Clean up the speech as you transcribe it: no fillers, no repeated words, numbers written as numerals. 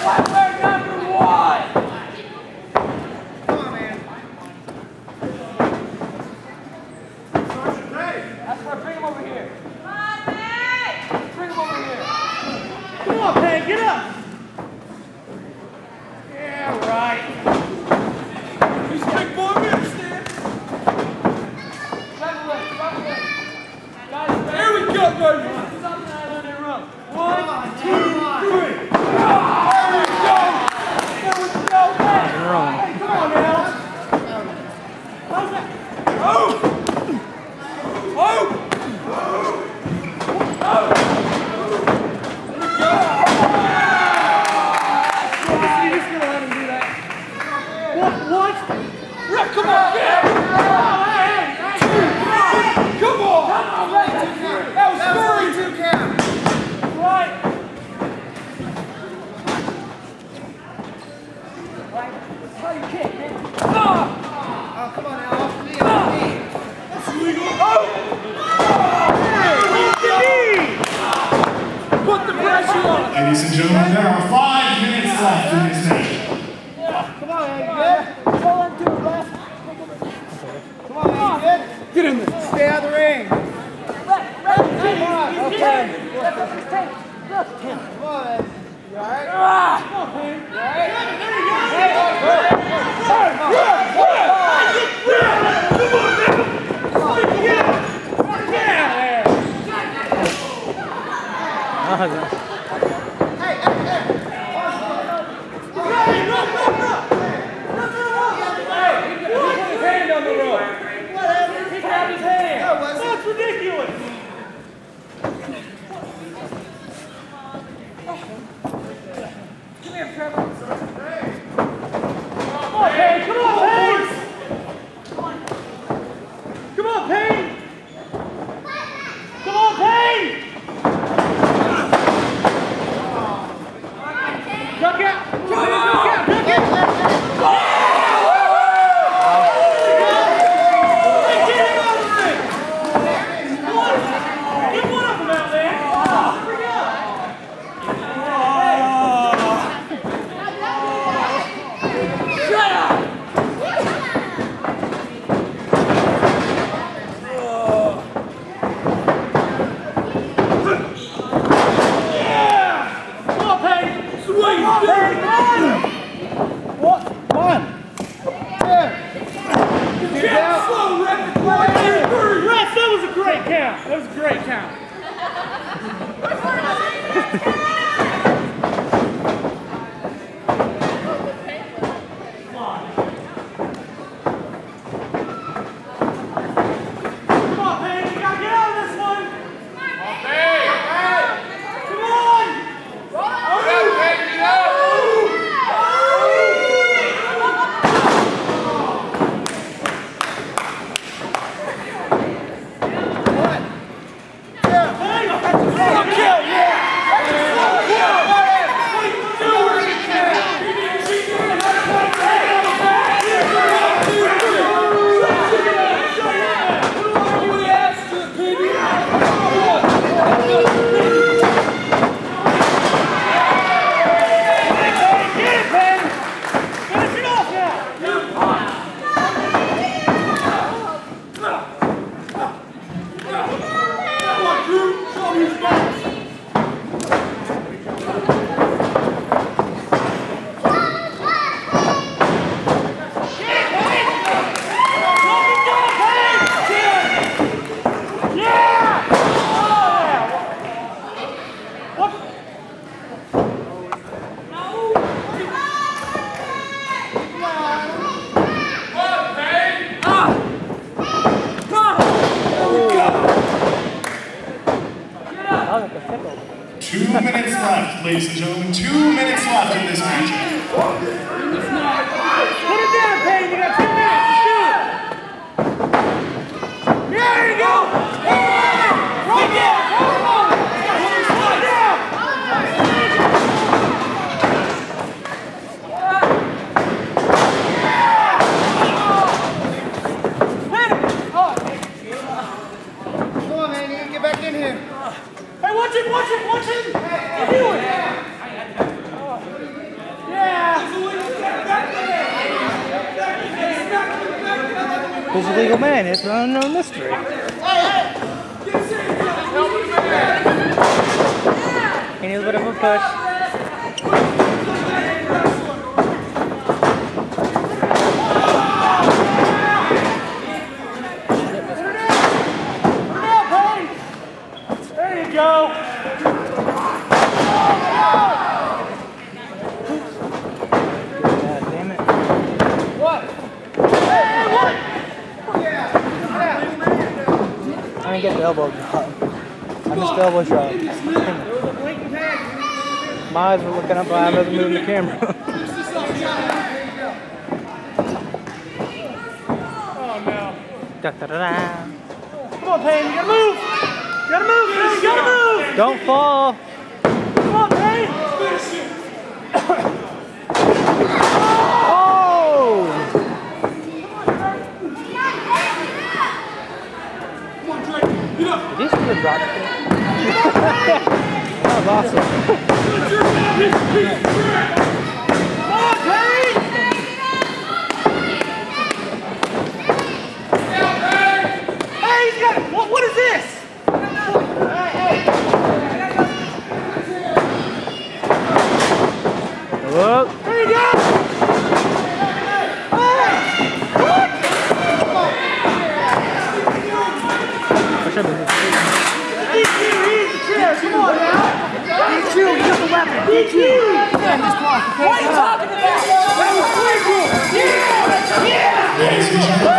Ladies and gentlemen, there are 5 minutes left in this match. Come on, man, you good? Hold on to it, left. Come on, man, you good? Get in there. Stay out of the ring. Come on, okay. Look, Tim. Come on, man. You all right? Come on, man. You all right? There you go. Hey, ladies and gentlemen, 2 minutes left in this match. Put it down, Payne. You got 2 minutes. Let's do it. There you go. Right there. Come on. Right down. Come on, man. You gotta get back in here. Hey, watch it. Watch it. Watch it. Hey, do it. Who's the legal man? It's an unknown mystery. He needs a bit of a push. There you go. God damn it. What? Hey, what? I didn't get the elbow drop. I missed the elbow drop. My eyes were looking up, but I wasn't moving the camera. Oh no. Da, da, da, da. Come on, Payne, you gotta move! You gotta move, Payne, you gotta move! Don't fall! Come on, Payne! Oh! Did you see the drop kick? That was awesome. Come on, Payne! Hey, he's got it! What is this? Whoop. There you go! Come on now! DQ, you got the weapon! DQ! What are you talking about? That was legal! Yeah! Yeah!